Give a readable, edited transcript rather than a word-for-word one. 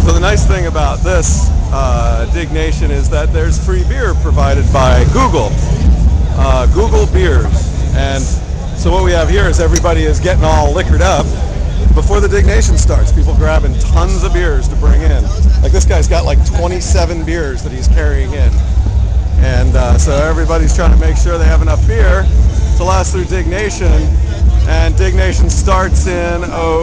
So the nice thing about this Dig Nation is that there's free beer provided by Google, Google Beers. And so what we have here is everybody is getting all liquored up before the Dig Nation starts. People grabbing tons of beers to bring in. Like this guy's got like 27 beers that he's carrying in. And so everybody's trying to make sure they have enough beer to last through Dig Nation. And Dig Nation starts in